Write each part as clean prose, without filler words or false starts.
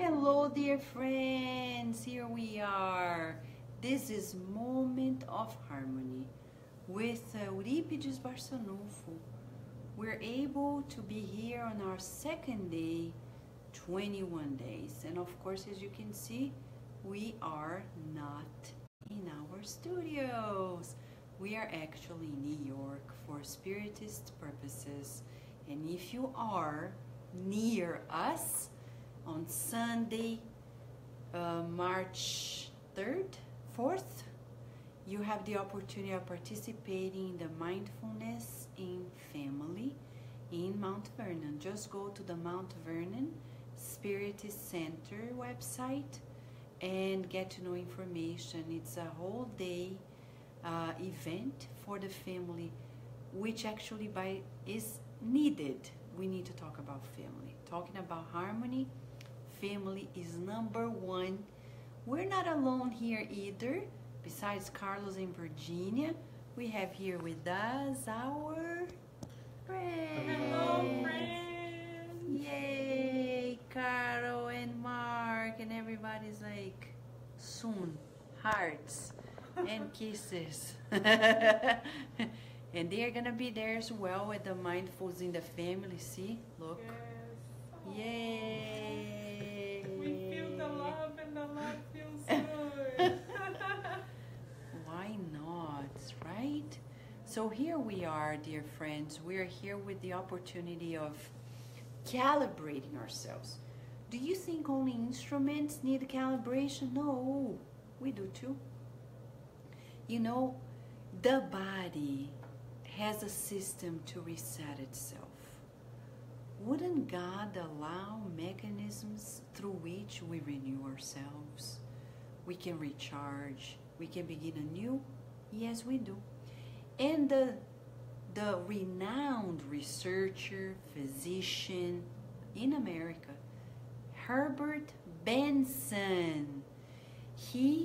Hello, dear friends. Here we are. This is Moment of Harmony with Euripides Barçanufo. We're able to be here on our second day, 21 days. And of course, as you can see, we are not in our studios. We are actually in New York for spiritist purposes. And if you are near us, on Sunday, March 3rd, 4th, you have the opportunity of participating in the Mindfulness in Family in Mount Vernon. Just go to the Mount Vernon Spiritist Center website and get to know information. It's a whole day event for the family, which actually is needed. We need to talk about family. Talking about harmony, family is number one. We're not alone here either. Besides Carlos and Virginia, we have here with us our friends. Hello, friends. Yay, Carol and Mark, and everybody's like, soon, hearts and kisses. And they're gonna be there as well with the Mindfuls in the Family. See, look. Yes. Yay! We feel the love and the love feels good. Why not, right? So here we are, dear friends. We're here with the opportunity of calibrating ourselves. Do you think only instruments need calibration? No, we do too. You know, the body has a system to reset itself. Wouldn't God allow mechanisms through which we renew ourselves? We can recharge, we can begin anew? Yes, we do. And the renowned researcher, physician in America, Herbert Benson, he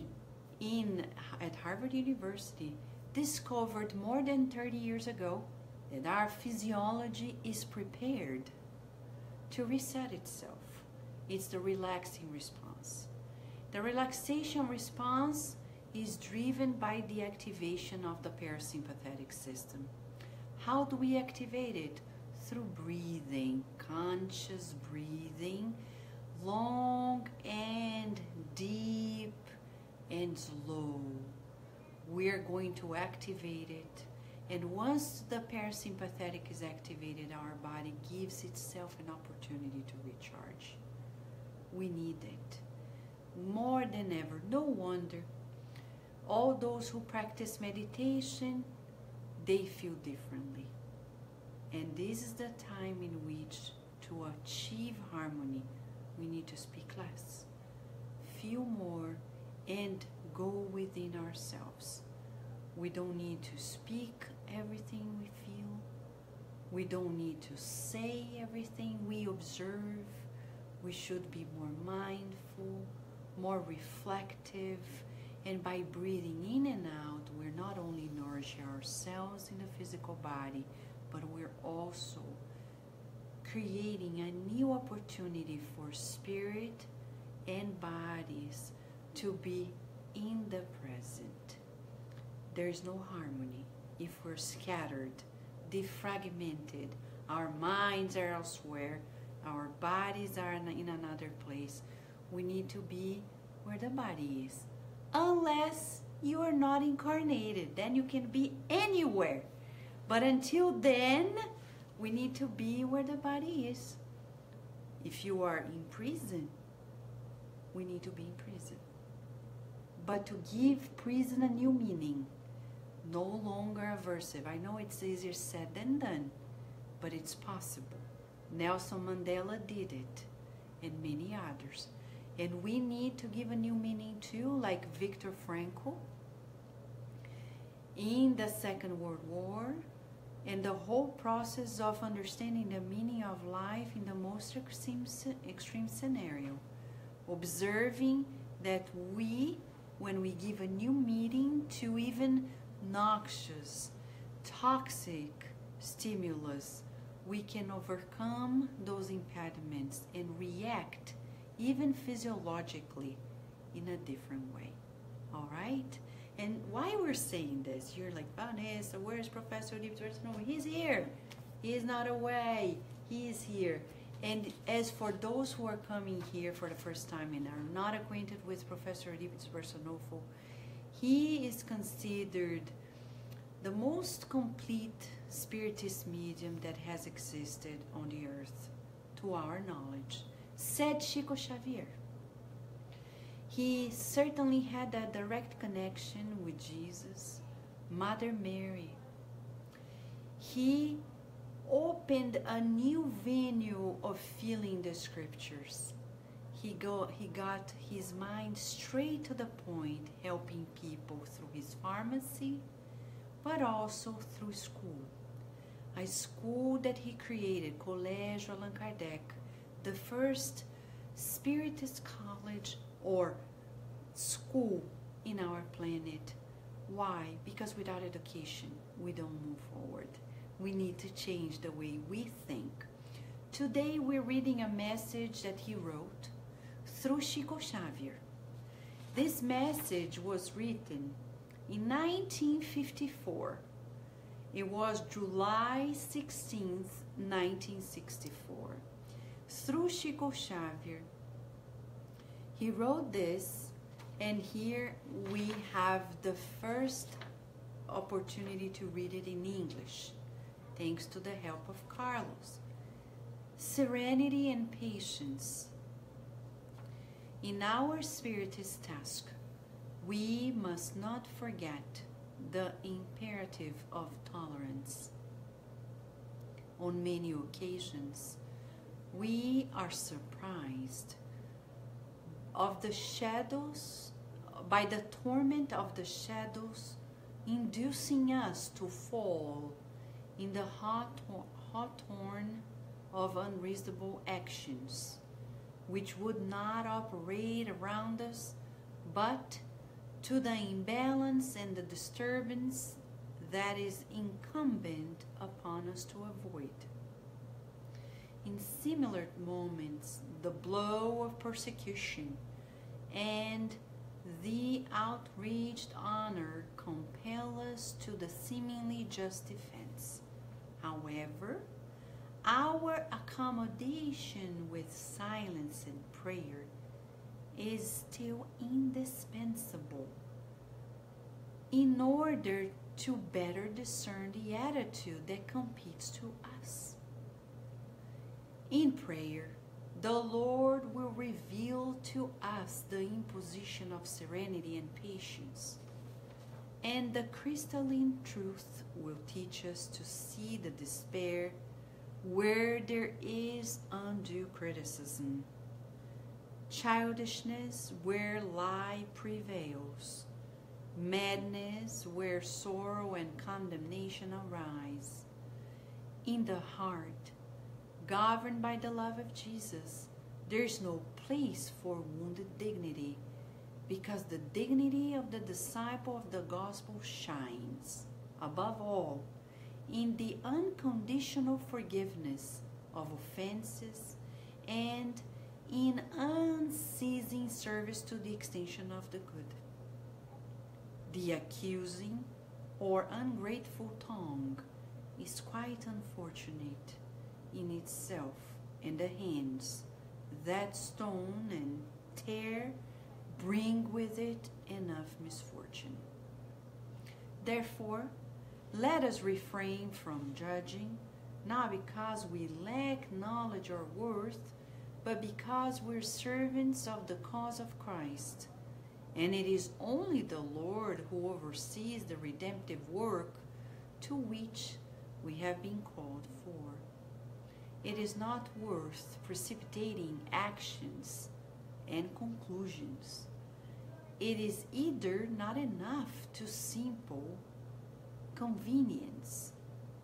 at Harvard University discovered more than 30 years ago that our physiology is prepared to reset itself. It's the relaxing response. The relaxation response is driven by the activation of the parasympathetic system. How do we activate it? Through breathing, conscious breathing, long and deep and slow. We're going to activate it, and once the parasympathetic is activated, our body gives itself an opportunity to recharge. We need it more than ever. No wonder all those who practice meditation, they feel differently. And this is the time in which to achieve harmony, we need to speak less, feel more, and go within ourselves. We don't need to speak everything we feel. We don't need to say everything we observe. We should be more mindful, more reflective, and by breathing in and out, we're not only nourishing ourselves in the physical body, but we're also creating a new opportunity for spirit and bodies to be in the present. There's no harmony if we're scattered, defragmented. Our minds are elsewhere, our bodies are in another place. We need to be where the body is. Unless you are not incarnated, then you can be anywhere. But until then, we need to be where the body is. If you are in prison, we need to be in prison. But to give prison a new meaning, no longer aversive. I know it's easier said than done, but it's possible. Nelson Mandela did it, and many others. And we need to give a new meaning too, like Viktor Frankl in the Second World War, and the whole process of understanding the meaning of life in the most extreme scenario. Observing that when we give a new meaning to even noxious, toxic stimulus, we can overcome those impediments and react even physiologically, in a different way. All right? And why we're saying this, you're like, Vanessa, where's Professor Oedipe Barçanufo? He's here. He is not away. He is here. And as for those who are coming here for the first time and are not acquainted with Professor Oedipe Barçanufo, he is considered the most complete spiritist medium that has existed on the earth, to our knowledge, said Chico Xavier. He certainly had a direct connection with Jesus, Mother Mary. He opened a new venue of feeling the scriptures. He got his mind straight to the point, helping people through his pharmacy, but also through school. A school that he created, Colégio Allan Kardec, the first spiritist college or school in our planet. Why? Because without education, we don't move forward. We need to change the way we think. Today we're reading a message that he wrote through Chico Xavier. This message was written in 1954. It was July 16th, 1964. Through Chico Xavier, he wrote this, and here we have the first opportunity to read it in English, thanks to the help of Carlos. Serenity and patience. In our spiritist task, we must not forget the imperative of tolerance. On many occasions, we are surprised of the shadows, by the torment of the shadows, inducing us to fall in the hot horn of unreasonable actions, which would not operate around us, but to the imbalance and the disturbance that is incumbent upon us to avoid. In similar moments, the blow of persecution and the outraged honor compel us to the seemingly just defense. However, our accommodation with silence and prayer is still indispensable in order to better discern the attitude that competes to us. In prayer, the Lord will reveal to us the imposition of serenity and patience, and the crystalline truth will teach us to see the despair where there is undue criticism, childishness where lie prevails, madness where sorrow and condemnation arise. In the heart, governed by the love of Jesus, there is no place for wounded dignity, because the dignity of the disciple of the gospel shines, above all, in the unconditional forgiveness of offenses and in unceasing service to the extension of the good. The accusing or ungrateful tongue is quite unfortunate in itself, and the hands that stone and tear bring with it enough misfortune. Therefore, let us refrain from judging, not because we lack knowledge or worth, but because we're servants of the cause of Christ, and it is only the Lord who oversees the redemptive work to which we have been called for. It is not worth precipitating actions and conclusions. It is either not enough to simple convenience.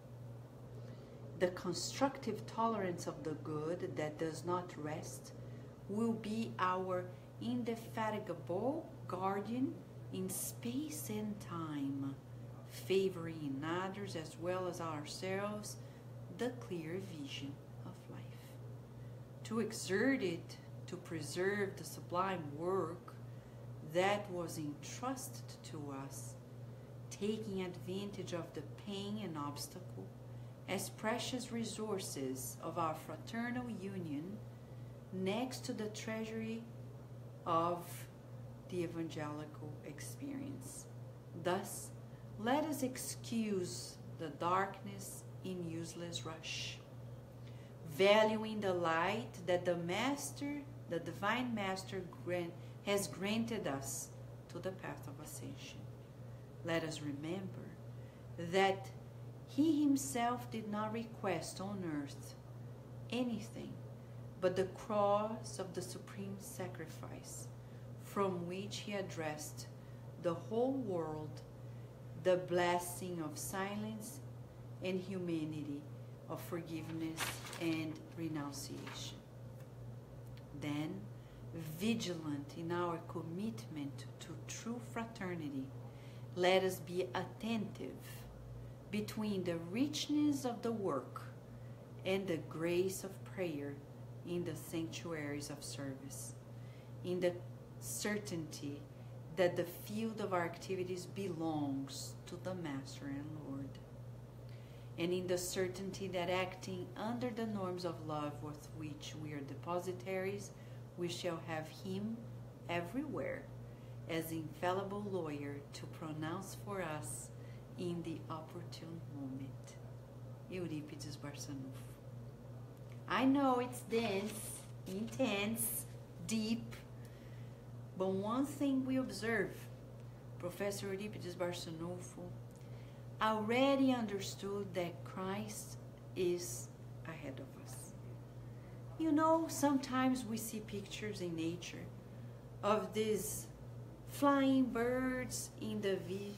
The constructive tolerance of the good that does not rest will be our indefatigable guardian in space and time, favoring in others as well as ourselves the clear vision of life. To exert it, to preserve the sublime work that was entrusted to us, taking advantage of the pain and obstacle as precious resources of our fraternal union next to the treasury of the evangelical experience. Thus, let us excuse the darkness in useless rush, valuing the light that the Divine Master has granted us to the path of ascension. Let us remember that He Himself did not request on earth anything but the cross of the supreme sacrifice, from which He addressed the whole world the blessing of silence and humanity, of forgiveness and renunciation. Then, vigilant in our commitment to true fraternity, let us be attentive between the richness of the work and the grace of prayer in the sanctuaries of service, in the certainty that the field of our activities belongs to the Master and Lord, and in the certainty that acting under the norms of love with which we are depositaries, we shall have Him everywhere as infallible lawyer to pronounce for us in the opportune moment. Eurípides Barçanufo. I know it's dense, intense, deep, but one thing we observe, Professor Eurípides Barçanufo already understood that Christ is ahead of us. You know, sometimes we see pictures in nature of these flying birds in the V,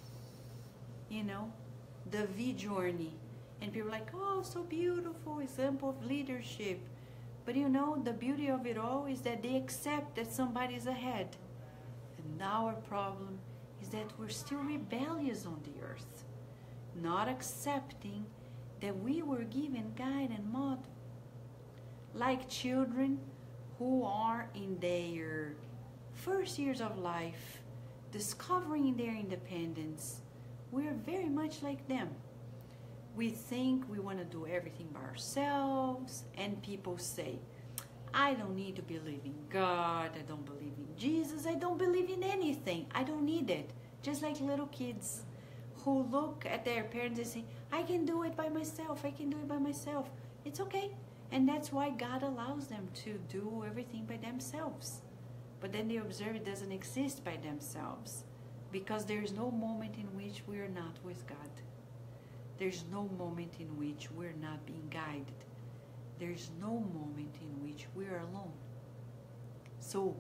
the V journey. And people are like, oh, so beautiful, example of leadership. But the beauty of it all is that they accept that somebody's ahead. And our problem is that we're still rebellious on the earth, not accepting that we were given guide and model. Like children who are in their first years of life, discovering their independence, we're very much like them. We think we want to do everything by ourselves, and people say, I don't need to believe in God, I don't believe in Jesus, I don't believe in anything, I don't need it. Just like little kids who look at their parents and say, I can do it by myself, I can do it by myself. It's okay. And that's why God allows them to do everything by themselves. But then they observe it doesn't exist by themselves, because there is no moment in which we are not with God. There's no moment in which we're not being guided. There's no moment in which we are alone. So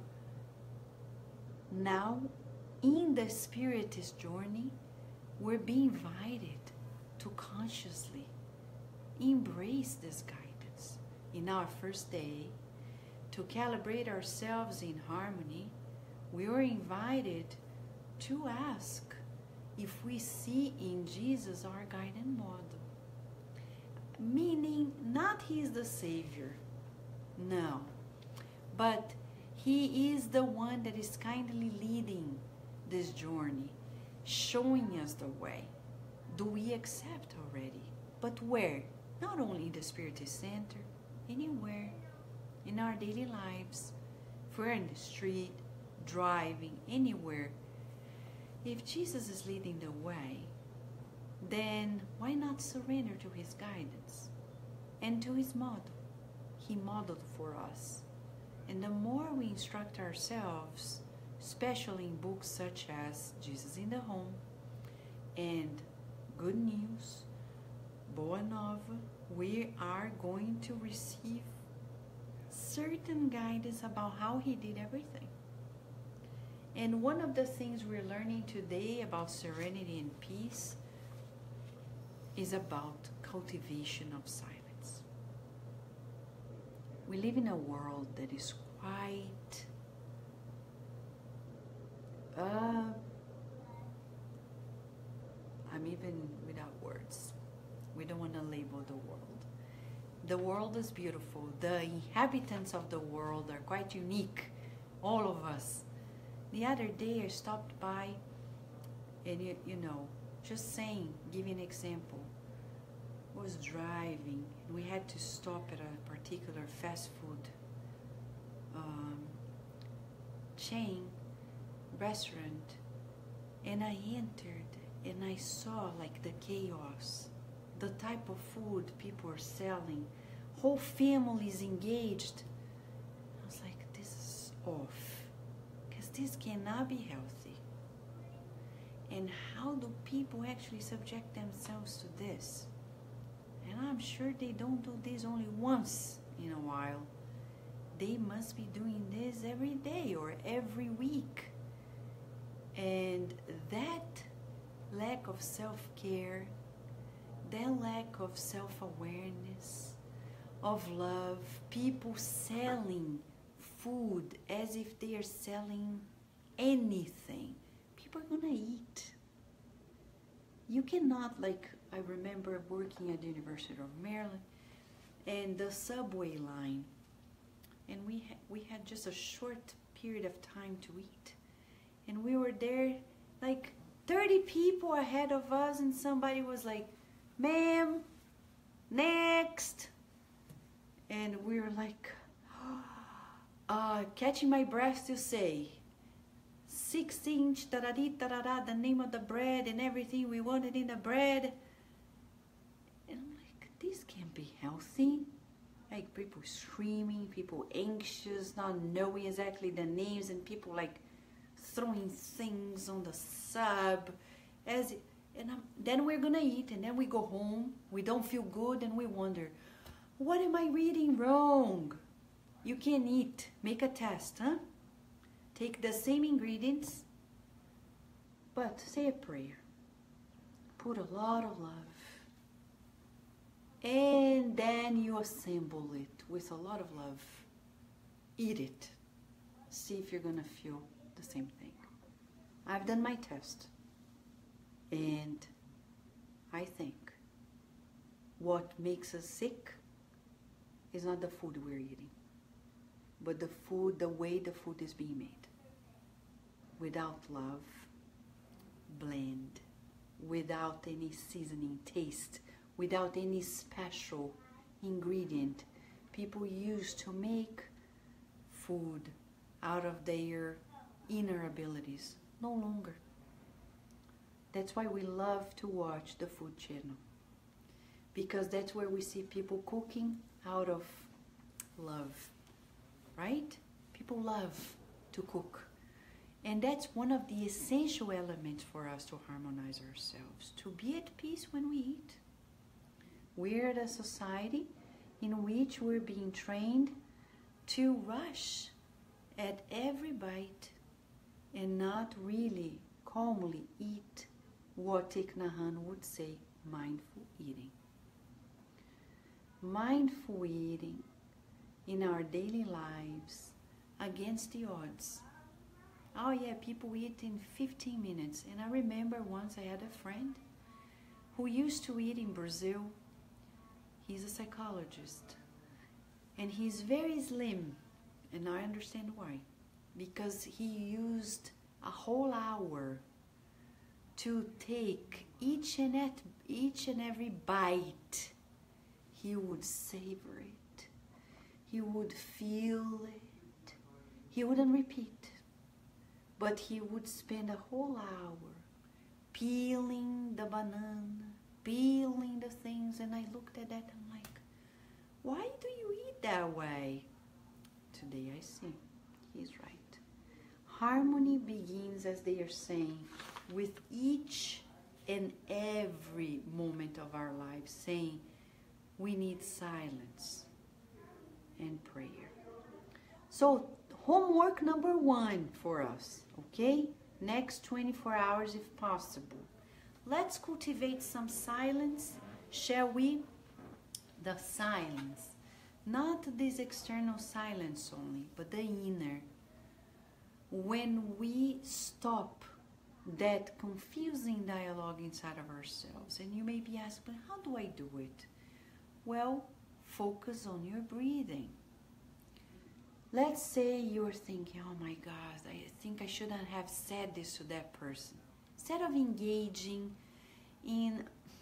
now, in the Spiritist journey, we're being invited to consciously embrace this guidance. In our first day, to calibrate ourselves in harmony, we are invited to ask if we see in Jesus our guide and model. Meaning, not He is the Savior, no, but He is the one that is kindly leading this journey, showing us the way. Do we accept already? But where? Not only in the Spiritist Center, anywhere, in our daily lives. If we're in the street, driving, anywhere, if Jesus is leading the way, then why not surrender to His guidance and to His model? He modeled for us. And the more we instruct ourselves, especially in books such as Jesus in the Home and Good News, Boa Nova, we are going to receive certain guidance about how He did everything. And one of the things we're learning today about serenity and peace is about cultivation of silence. We live in a world that is quite I'm even without words. We don't want to label the world. The world is beautiful. The inhabitants of the world are quite unique, all of us. The other day I stopped by and you know, just saying, give you an example. I was driving and we had to stop at a particular fast food chain restaurant, and I entered and I saw like the chaos, the type of food people are selling, whole families engaged. I was like, this is off, because this cannot be healthy. And how do people actually subject themselves to this? And I'm sure they don't do this only once in a while. They must be doing this every day or every week. And that lack of self-care, that lack of self-awareness, of love, people selling food as if they are selling anything. People are gonna eat. You cannot, like, I remember working at the University of Maryland and the subway line, and we had just a short period of time to eat, and we were there like 30 people ahead of us, and somebody was like, ma'am, next, and we were like catching my breath to say 6-inch the name of the bread and everything we wanted in the bread. And I'm like, this can't be healthy. Like, people screaming, people anxious, not knowing exactly the names, and people like throwing things on the sub then we're gonna eat, and then we go home, we don't feel good, and we wonder, what am I reading wrong? You can eat. Make a test, huh? Take the same ingredients, but say a prayer. Put a lot of love. And then you assemble it with a lot of love. Eat it. See if you're going to feel the same thing. I've done my test. And I think what makes us sick is not the food we're eating, but the food, the way the food is being made. Without love, bland, without any seasoning, taste, without any special ingredient people use to make food out of their inner abilities. No longer. That's why we love to watch the Food Channel, because that's where we see people cooking out of love, right? People love to cook. And that's one of the essential elements for us to harmonize ourselves, to be at peace when we eat. We're at a society in which we're being trained to rush at every bite and not really calmly eat what Thich Nhat Hanh would say, mindful eating. Mindful eating in our daily lives against the odds. Oh yeah, people eat in 15 minutes. And I remember once I had a friend who used to eat in Brazil. He's a psychologist. And he's very slim. And I understand why. Because he used a whole hour to take each and every bite. He would savor it. He would feel it. He wouldn't repeat. But he would spend a whole hour peeling the banana, peeling the things, and I looked at that and I'm like, why do you eat that way? Today I see, he's right. Harmony begins, as they are saying, with each and every moment of our lives, saying we need silence and prayer. So, homework number 1 for us, okay? Next 24 hours if possible. Let's cultivate some silence, shall we? The silence. Not this external silence only, but the inner. When we stop that confusing dialogue inside of ourselves, and you may be asking, how do I do it? Well, focus on your breathing. Let's say you're thinking, oh my God, I think I shouldn't have said this to that person. Instead of engaging in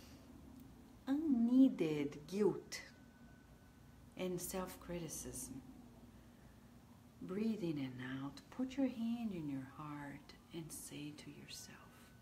unneeded guilt and self-criticism, breathe in and out, put your hand in your heart and say to yourself,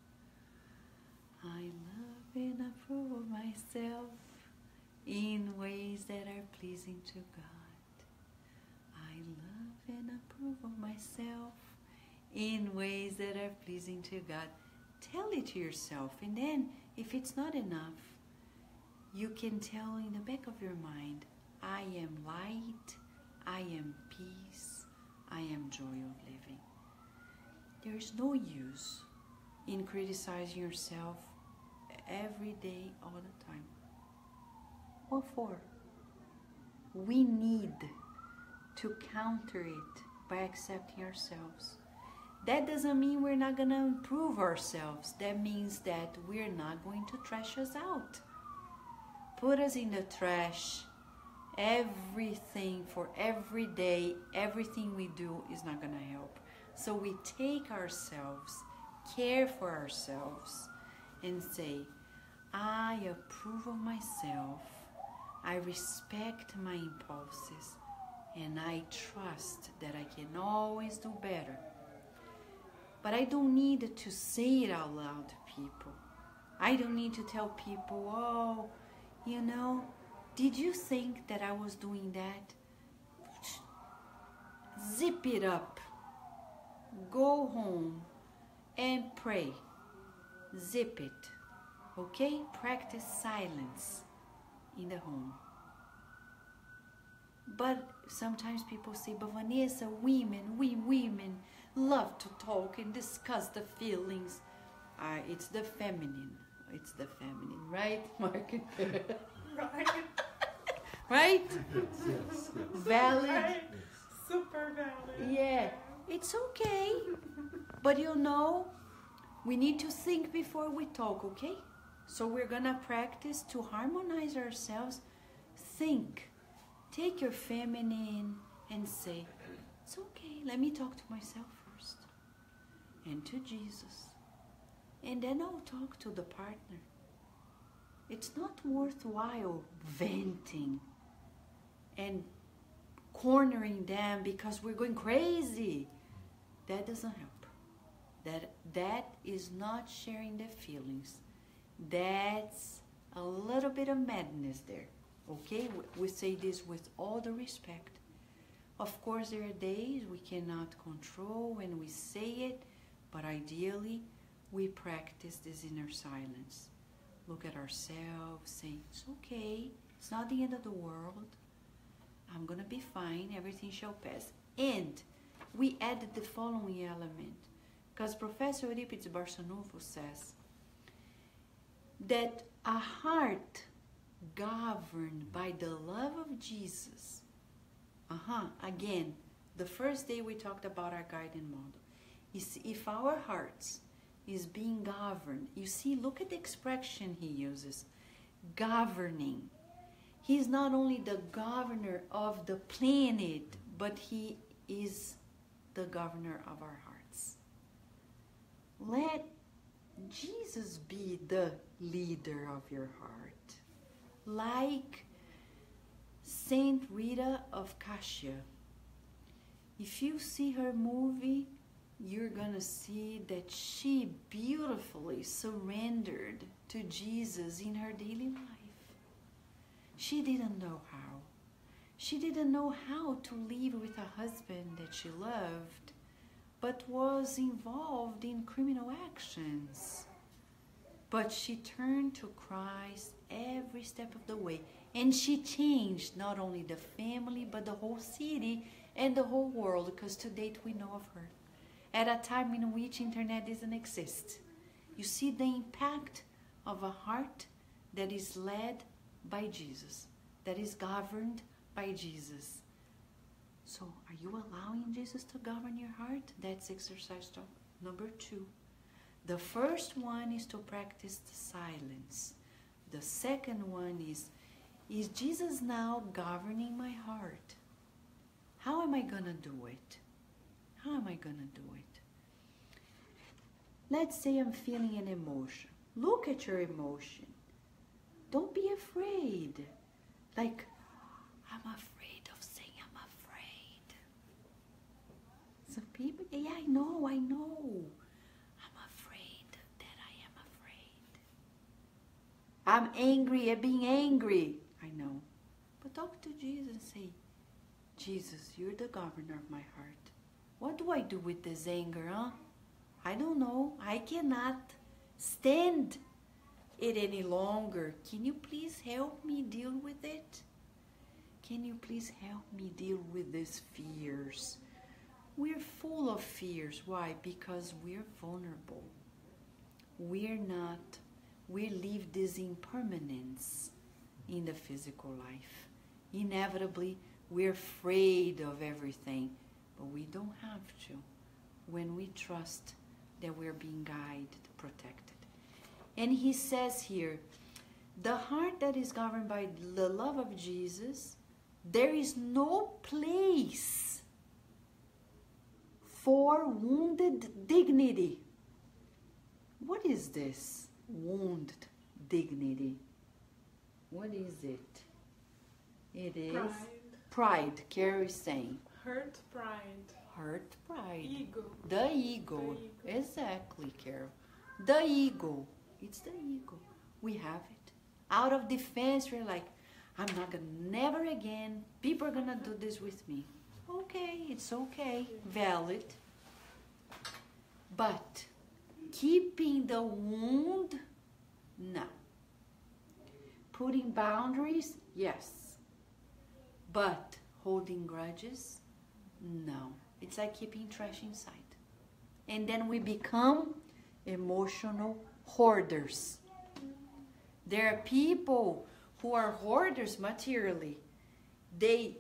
I love and approve of myself in ways that are pleasing to God. I love and approve of myself in ways that are pleasing to God. Tell it to yourself, and then if it's not enough, you can tell in the back of your mind, I am light, I am peace, I am joy of living. There is no use in criticizing yourself every day, all the time. What for? We need to counter it by accepting ourselves. That doesn't mean we're not going to improve ourselves. That means that we're not going to trash us out. Put us in the trash. Everything for every day, everything we do is not going to help. So we take ourselves, care for ourselves, and say, I approve of myself, I respect my impulses, and I trust that I can always do better. But I don't need to say it out loud to people. I don't need to tell people, oh, you know, did you think that I was doing that? Zip it up. Go home and pray. Zip it. Okay? Practice silence in the home. But sometimes people say, but Vanessa, we women love to talk and discuss the feelings. It's the feminine. It's the feminine, right, Mark? Right. Right? Yes. Valid. Right. Super valid. Yeah. It's okay. But you know, we need to think before we talk, okay? So we're gonna practice to harmonize ourselves. Think. Take your feminine and say, it's okay, let me talk to myself first. And to Jesus. And then I'll talk to the partner. It's not worthwhile venting and cornering them because we're going crazy. That doesn't help. That is not sharing the feelings. That's a little bit of madness there. Okay? We say this with all the respect. Of course, there are days we cannot control when we say it, but ideally, we practice this inner silence. Look at ourselves, say, it's okay, it's not the end of the world. I'm going to be fine, everything shall pass. And we added the following element, because Professor Euripides Barçanufo says that a heart governed by the love of Jesus. Again, the first day we talked about our guiding model. Is if our hearts is being governed, you see, look at the expression he uses, governing. He's not only the governor of the planet, but he is the governor of our hearts. Let Jesus be the leader of your heart. Like Saint Rita of Cascia. If you see her movie, you're going to see that she beautifully surrendered to Jesus in her daily life. She didn't know how. She didn't know how to live with a husband that she loved, but was involved in criminal actions. But she turned to Christ every step of the way. And she changed not only the family, but the whole city and the whole world, because to date we know of her. At a time in which internet doesn't exist. You see the impact of a heart that is led by Jesus, that is governed by Jesus. So, are you allowing Jesus to govern your heart? That's exercise number 2. The first one is to practice the silence. The second one is is Jesus now governing my heart? How am I going to do it? How am I going to do it? Let's say I'm feeling an emotion. Look at your emotion. Don't be afraid. Like, I'm afraid of saying I'm afraid. Some people, yeah, I know. I'm afraid that I am afraid. I'm angry at being angry. I know. But talk to Jesus and say, Jesus, you're the governor of my heart. What do I do with this anger, huh? I don't know. I cannot stand it any longer. Can you please help me deal with it? Can you please help me deal with these fears? We're full of fears. Why? Because we're vulnerable. We live this impermanence in the physical life. Inevitably, we're afraid of everything, but we don't have to when we trust that we're being guided, protected. And he says here, the heart that is governed by the love of Jesus, there is no place for wounded dignity. What is this? Wounded dignity. What is it? It is pride. Carrie is saying. Hurt pride. Hurt pride. Ego. The ego. Exactly, Carol. The ego. It's the ego. We have it. Out of defense, we're like, I'm not gonna, never again. People are gonna do this with me. Okay, it's okay. Valid. But keeping the wound, no. Putting boundaries, yes. But holding grudges, no. It's like keeping trash inside. And then we become emotional hoarders. There are people who are hoarders materially. They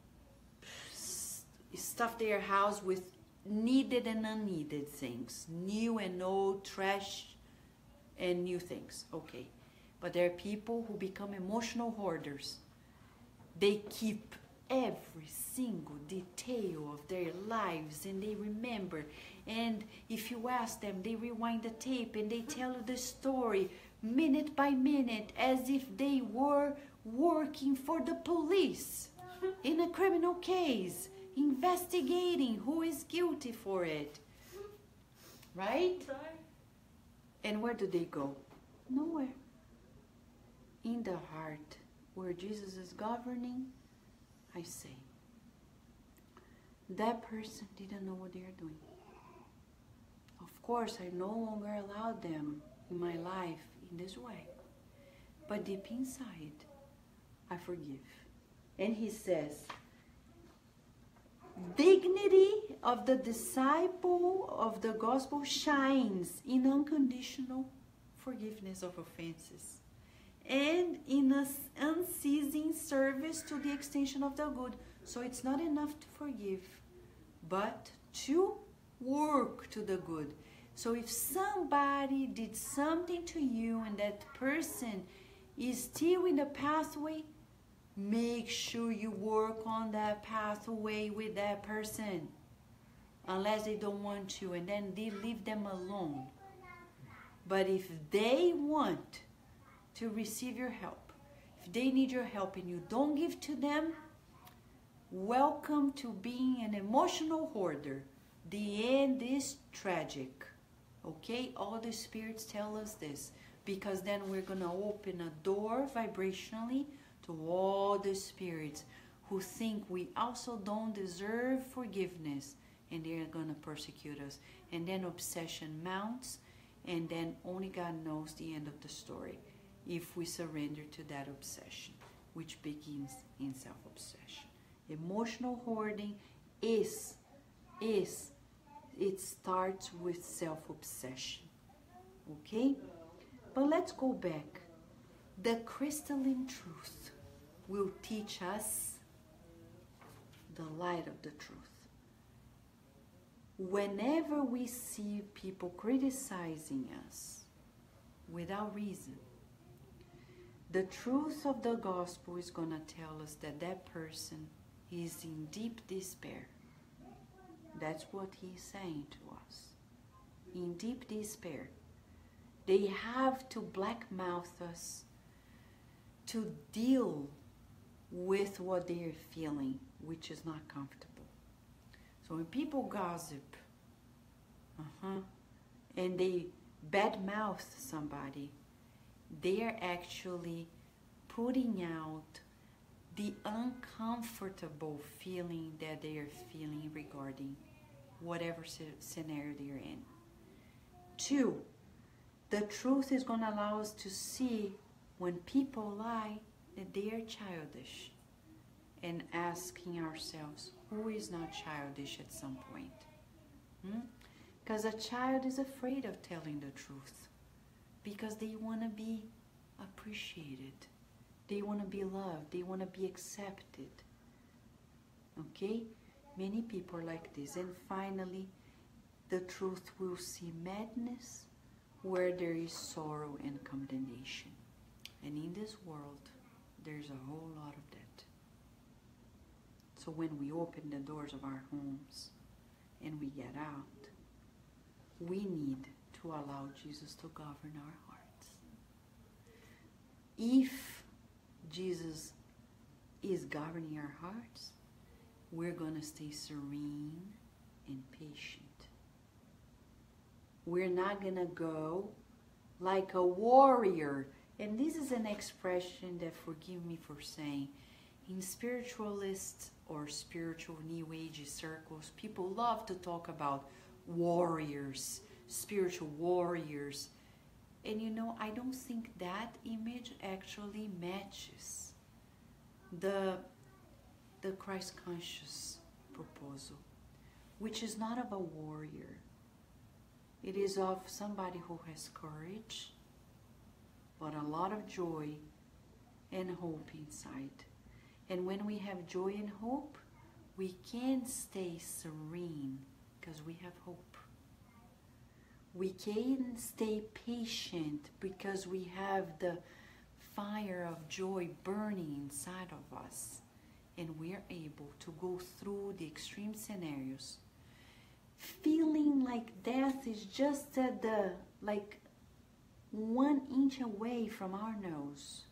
stuff their house with needed and unneeded things. New and old, trash and new things. Okay. But there are people who become emotional hoarders. They keep every single detail of their lives and they remember. And if you ask them, they rewind the tape and they tell you the story minute by minute as if they were working for the police in a criminal case, investigating who is guilty for it. Right? And where do they go? Nowhere. In the heart, where Jesus is governing, I say, that person didn't know what they are doing. Of course, I no longer allow them in my life in this way. But deep inside, I forgive. And he says, dignity of the disciple of the gospel shines in unconditional forgiveness of offenses and in an unceasing service to the extension of the good. So it's not enough to forgive, but to work to the good. So if somebody did something to you and that person is still in the pathway, make sure you work on that pathway with that person. Unless they don't want to, and then they leave them alone. But if they want to receive your help, if they need your help and you don't give to them, welcome to being an emotional hoarder. The end is tragic. Okay? All the spirits tell us this, because then we're going to open a door vibrationally to all the spirits who think we also don't deserve forgiveness, and they're going to persecute us. And then obsession mounts, and then only God knows the end of the story if we surrender to that obsession, which begins in self-obsession. Emotional hoarding it starts with self-obsession. Okay? But let's go back. The crystalline truth will teach us the light of the truth. Whenever we see people criticizing us without reason, The truth of the gospel is going to tell us that that person is in deep despair. That's what he's saying to us. In deep despair. They have to blackmouth us to deal with what they are feeling, which is not comfortable. So when people gossip, and they badmouth somebody, they are actually putting out the uncomfortable feeling that they are feeling regarding whatever scenario they're in. 2, the truth is going to allow us to see when people lie that they are childish, and asking ourselves, who is not childish at some point? Because a child is afraid of telling the truth because they want to be appreciated. They want to be loved. They want to be accepted. Okay? Many people are like this. And finally, the truth will see madness where there is sorrow and condemnation. And in this world, there's a whole lot of that. So when we open the doors of our homes and we get out, we need to allow Jesus to govern our hearts. If Jesus is governing our hearts, we're going to stay serene and patient. We're not going to go like a warrior. And this is an expression that, forgive me for saying, in spiritualist or spiritual New Age circles, people love to talk about warriors, spiritual warriors. And you know, I don't think that image actually matches the Christ conscious proposal, which is not of a warrior. It is of somebody who has courage, but a lot of joy and hope inside. And when we have joy and hope, we can stay serene because we have hope. We can stay patient because we have the fire of joy burning inside of us. And we are able to go through the extreme scenarios, feeling like death is just at the, 1 inch away from our nose.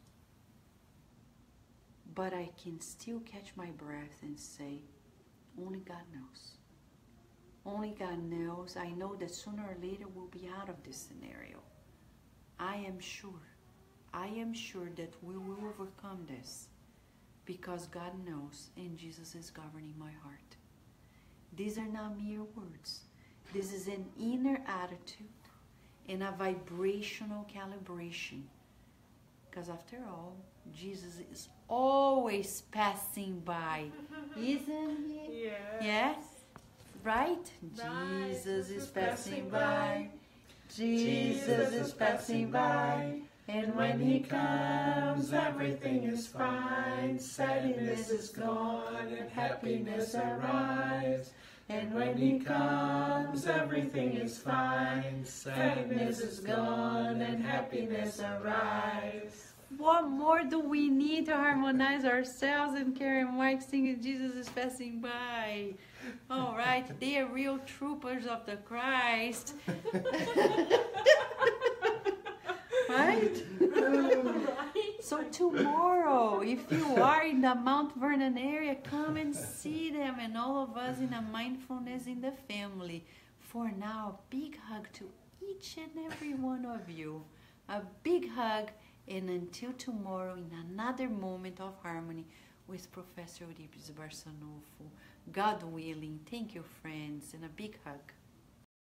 But I can still catch my breath and say, only God knows. Only God knows. I know that sooner or later we'll be out of this scenario. I am sure. I am sure that we will overcome this because God knows and Jesus is governing my heart. These are not mere words. This is an inner attitude and a vibrational calibration. Because after all, Jesus is always passing by. Isn't he? Yes. Yes? Right? Jesus is passing by. Jesus is passing by. And when he comes, everything is fine. Sadness is gone and happiness arrives. And when he comes, everything is fine. Sadness is gone and happiness arrives. What more do we need to harmonize ourselves and Karen Mike singing Jesus is passing by? All right, they are real troopers of the Christ. Right? So tomorrow, if you are in the Mount Vernon area, come and see them and all of us in a mindfulness in the family. For now, a big hug to each and every one of you. A big hug, and until tomorrow in another moment of harmony with Professor Euripides Barçanufo. God willing. Thank you, friends, and a big hug.